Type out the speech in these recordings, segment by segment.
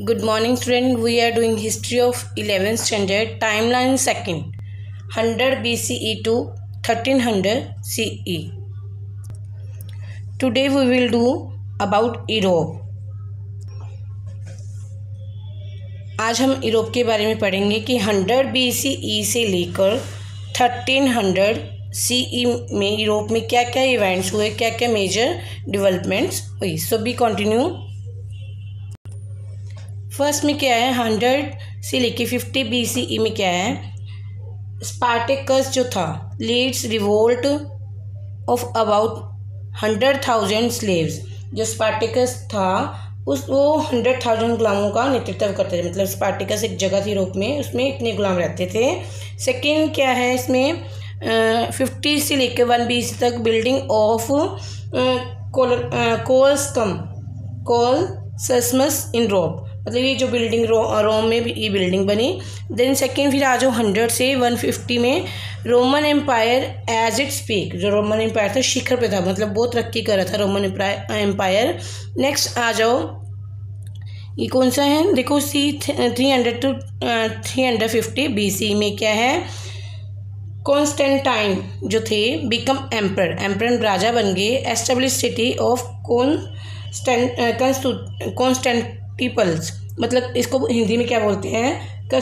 Good morning, student. We are doing history of 11th standard. Timeline second, 100 BCE to 1300 CE. Today we will do about Europe. आज हम Europe के बारे में पढ़ेंगे कि 100 BCE से लेकर 1300 CE में यूरोप में क्या क्या इवेंट्स हुए, क्या क्या मेजर डेवलपमेंट्स हुई. सो बी कंटिन्यू. फर्स्ट में क्या है, 100 से लेके 50 BCE में क्या है, स्पार्टैकस जो था leads revolt of about 100,000 slaves. जो स्पार्टैकस था वो 100,000 गुलामों का नेतृत्व करते थे. मतलब स्पार्टैकस एक जगह थी यूरोप में, उसमें इतने गुलाम रहते थे. सेकंड क्या है इसमें, 50 से लेकर 1 BC तक बिल्डिंग ऑफ कोलसस्मस इन रोम. मतलब ये जो बिल्डिंग रोम में भी ये बिल्डिंग बनी. देन सेकेंड फिर आ जाओ 100 से 150 में Roman empire as its peak. जो रोमन एम्पायर था शिखर पे था, मतलब बहुत तरक्की कर रहा था रोमन एम्पायर. नेक्स्ट आ जाओ, ये कौन सा है, देखो सी 300 टू 350 BC में क्या है, कॉन्स्टेंटाइन जो थे बिकम एम्पर. एम्पर राजा बन गए. Establish city of Constantinoples. मतलब इसको हिंदी में क्या बोलते हैं,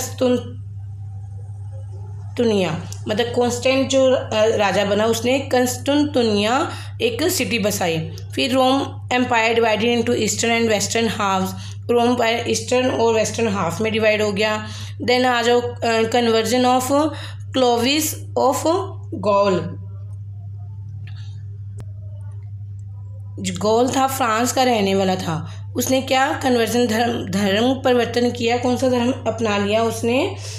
कस्तुनतुनिया. मतलब कॉन्स्टेंट जो राजा बना उसने कस्तुनतुनिया एक सिटी बसाई. फिर Rome empire divided into eastern and western halves. Rome empire eastern और वेस्टर्न हाफ में डिवाइड हो गया. देन आ जाओ conversion of Clovis of Gaul. Gaul था फ्रांस का रहने वाला था. उसने क्या कन्वर्जन धर्म परिवर्तन किया. कौन सा धर्म अपना लिया उसने,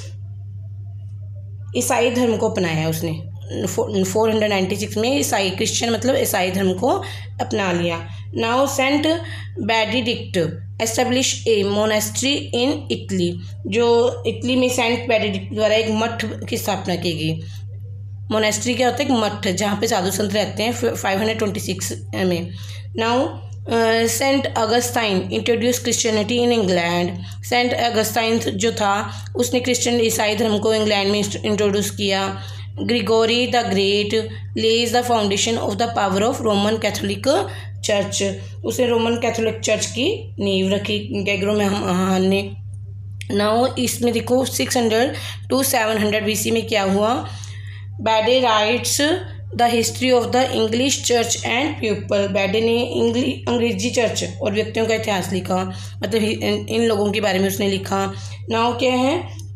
ईसाई धर्म को अपनाया उसने. 496 में ईसाई क्रिश्चियन मतलब ईसाई धर्म को अपना लिया. Now Saint Benedict establish a monastery in Italy. जो इटली में सेंट बेनेडिक्ट द्वारा एक मठ की स्थापना की गई. मोनेस्ट्री क्या होता है, एक मठ जहाँ पे साधु संत रहते हैं. 526 में. Now Saint Augustine introduce Christianity in England. Saint Augustine जो था उसने क्रिश्चियन ईसाई धर्म को इंग्लैंड में इंट्रोड्यूस किया. Gregory the great lays the foundation of the power of Roman Catholic church. उसने रोमन कैथोलिक चर्च की नींव रखी गैग्रो में ने. नाउ इसमें देखो 600 टू 700 BC में क्या हुआ, Bede writes the history of the English church and people. Bede ने अंग्रेजी चर्च और व्यक्तियों का इतिहास लिखा. मतलब इन लोगों के बारे में उसने लिखा. नाउ क्या है,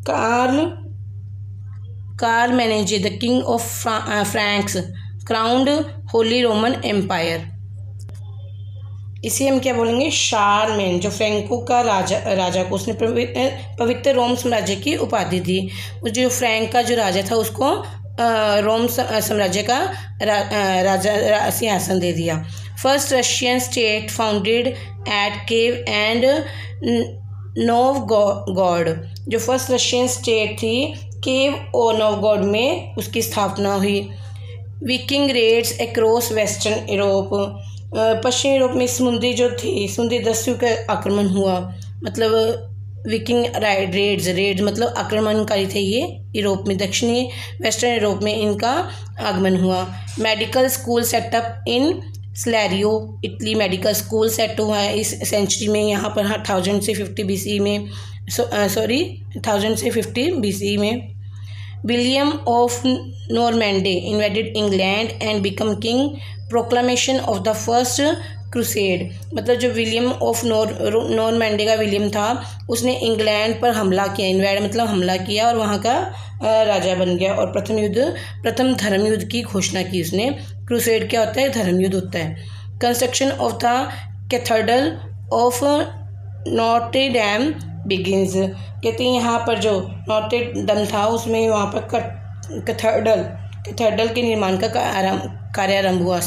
कार्ल मैनेजे the king of Franks crowned holy Roman empire. इसे हम क्या बोलेंगे, शारलेमेन जो फ्रैंको का राजा को उसने पवित्र रोम साम्राज्य की उपाधि दी. जो फ्रैंक का जो राजा था उसको रोम साम्राज्य का राजा सिंहासन दे दिया. First Russian state founded at Kiev and Novgorod. जो फर्स्ट रशियन स्टेट थी केव और नोवगोरोड में उसकी स्थापना हुई. Viking raids across western Europe. पश्चिमी यूरोप में समुद्री जो थी समुद्री दस्युओं का आक्रमण हुआ. मतलब विकिंग रेड्स मतलब आक्रमणकारी थे ये यूरोप में. दक्षिणी वेस्टर्न यूरोप में इनका आगमन हुआ. Medical school setup in Salerno Italy. Medical school set हुआ है इस सेंचुरी में. यहाँ पर 1000 से 50 BC में 1000 से 50 BC में. William of Normandy invaded England and become king. Proclamation of the first crusade. मतलब जो विलियम ऑफ नॉर्मैंडी का विलियम था उसने इंग्लैंड पर हमला किया. इन्वेड मतलब हमला किया और वहाँ का राजा बन गया. और प्रथम धर्म युद्ध की घोषणा की उसने. क्रूसेड क्या होता है, धर्म युद्ध होता है. Construction of the cathedral of Notre Dame begins. कहते हैं यहाँ पर जो नोट्रे डेम था उसमें वहाँ पर कैथेड्रल के निर्माण का कार्य आरंभ हुआ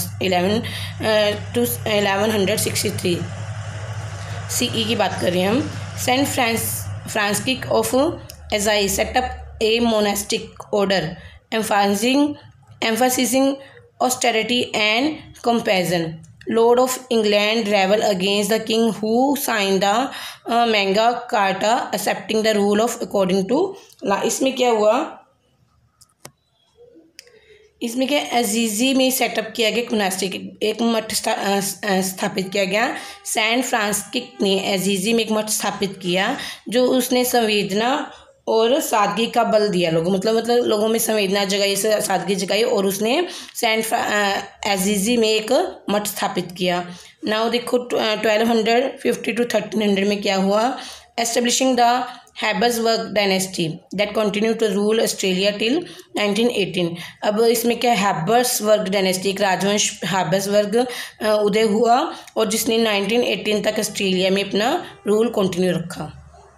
1163 CE की बात कर रहे हैं हम. Saint Francis of Assisi setup a monastic order emphasizing austerity and compassion. Lord of England rebel against the king who sign the Magna Carta accepting the rule of according to law. इसमें क्या हुआ, इसमें क्या अजीज़ी में setup किया गया monastery, एक मठ स्थापित किया गया। सैंट फ्रांसिस ने अजीज़ी में एक मठ स्थापित किया जो उसने संवेदना और सादगी का बल दिया लोगों, मतलब लोगों में संवेदना जगाई, सादगी जगाई, और उसने सैंट अजीज़ी में एक मठ स्थापित किया। नाउ देखो 1250 to 1300 में क्या हुआ, establishing the Habsburg dynasty that continue to rule Australia till 1918। अब इसमें क्या, हैबसबर्ग डायनेस्टी, एक राजवंश हैबसबर्ग उदय हुआ और जिसने 1918 तक ऑस्ट्रेलिया में अपना रूल कंटिन्यू रखा।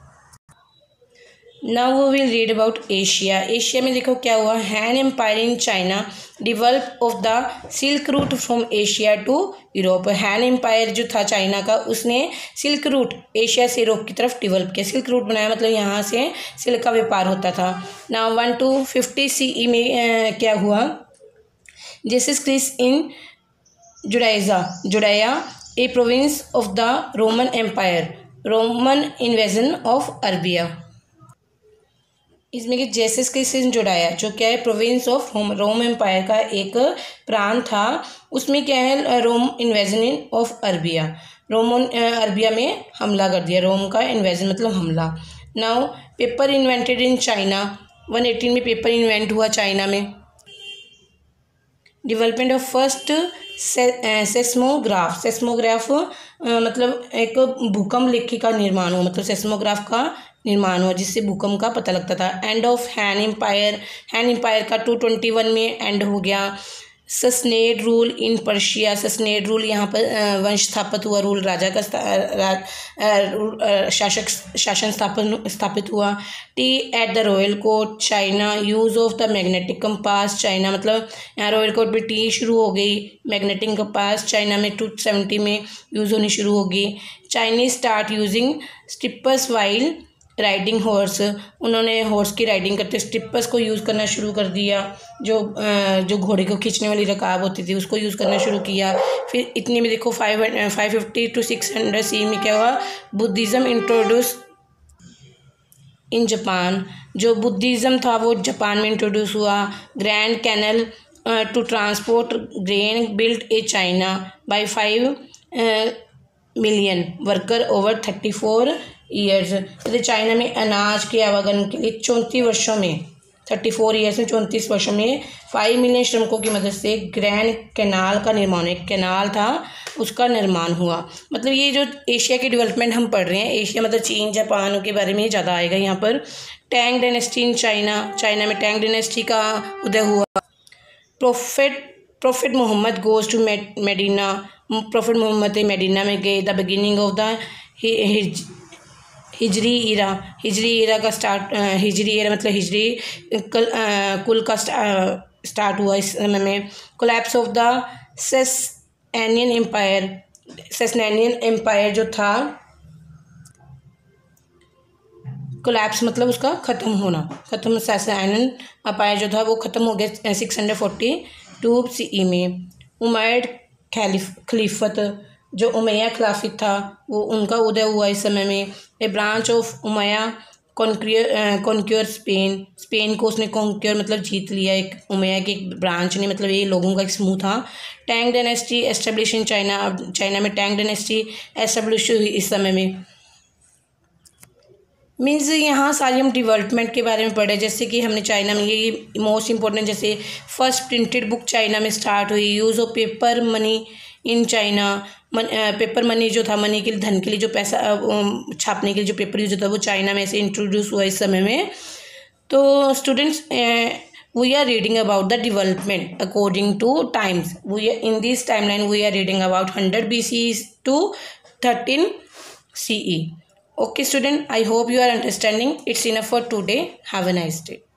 Now we will read about Asia. Asia में देखो क्या हुआ, Han empire in China develop of the silk route from Asia to Europe. Han empire जो था चाइना का, उसने सिल्क रूट एशिया से यूरोप की तरफ डेवलप किया, सिल्क रूट बनाया, मतलब यहाँ से सिल्क का व्यापार होता था। नाउ 1250 CE में क्या हुआ, Jesus Christ in Judea a province of the Roman empire, Roman invasion of Arabia. इसमें कि जीसस क्राइस्ट इन जुडाया जो क्या है, प्रोविंस ऑफ रोम एम्पायर का एक प्रांत था, उसमें क्या है, Rome invasion in of Arabia, Roman Arabia में हमला कर दिया, रोम का इन्वेजन मतलब हमला। Now paper invented in China, 118 में पेपर इन्वेंट हुआ चाइना में। Development of first seismograph, seismograph मतलब एक भूकंप लेखी का निर्माण हुआ, मतलब सेस्मोग्राफ का निर्माण हुआ जिससे भूकंप का पता लगता था। End of Han empire, Han empire का 221 में एंड हो गया। Sassanid rule in Persia, Sassanid rule यहाँ पर वंश स्थापित हुआ, रूल राजा का शासन स्थापित हुआ। Tea at the royal court China, use of the magnetic compass China, मतलब यहाँ रॉयल कोर्ट में टी शुरू हो गई, मैग्नेटिक कंपास चाइना में 270 में यूज़ होनी शुरू होगी। Chinese start using stirrups while riding horse, उन्होंने हॉर्स की राइडिंग करते स्टिपर्स को यूज़ करना शुरू कर दिया, जो घोड़े को खींचने वाली रकाब होती थी उसको यूज़ करना शुरू किया। फिर इतने में देखो 550 to 600 CE में क्या हुआ, बुद्धिज़्म इंट्रोड्यूस इन जापान, जो बुद्धिज़्म था वो जापान में इंट्रोड्यूस हुआ। Grand canal to transport grain built a China by 5 million worker over 34 years. तो चाइना में अनाज के आवागमन के लिए 34 वर्षों में, 34 ईयर्स में 34 वर्षों में 5 मिलियन श्रमिकों की मदद से ग्रैंड कैनाल का निर्माण, एक कैनाल था उसका निर्माण हुआ। मतलब ये जो एशिया की डेवलपमेंट हम पढ़ रहे हैं, एशिया मतलब चीन जापान के बारे में ज़्यादा आएगा यहाँ पर। Tang dynasty in China, China में टैंग डायनेस्टी का उदय हुआ। Prophet Mohammed goes to Medina, prophet Mohammed Medina में गए। The beginning of the Hijri era का स्टार्ट, हिजरी ईरा मतलब हिजरी कुल का स्टार्ट हुआ इस समय में। Collapse of the Sassanian empire, Sassanian empire जो था, कोलैप्स मतलब उसका ख़त्म होना, ख़त्म, सैसनियन एम्पायर जो था वो ख़त्म हो गया 642 CE में। उमैयद खलीफत, जो उमैया खिलाफत था वो उनका उदय हुआ इस समय में। A branch of Umayya conquer Spain, Spain को उसने कॉन्क्योर मतलब जीत लिया, एक उमैया की एक ब्रांच ने, मतलब ये लोगों का एक समूह था। Tang dynasty establish in China, अब चाइना में टैंग डायनेस्टी एस्टेब्लिश हुई इस समय में। मीन्स यहाँ सारी हम डेवलपमेंट के बारे में पढ़े, जैसे कि हमने चाइना में ये मोस्ट इम्पोर्टेंट, जैसे फर्स्ट प्रिंटेड बुक चाइना में स्टार्ट हुई। Use of paper money in China, paper money जो था, मनी के लिए, धन के लिए जो पैसा छापने के लिए जो पेपर यूज होता है वो चाइना में से इंट्रोड्यूस हुआ इस समय में। तो students, we are reading about the development according to times. We in this timeline we are reading about 100 BC to 13 CE. Okay student, I hope you are understanding. It's enough for today. Have a nice day.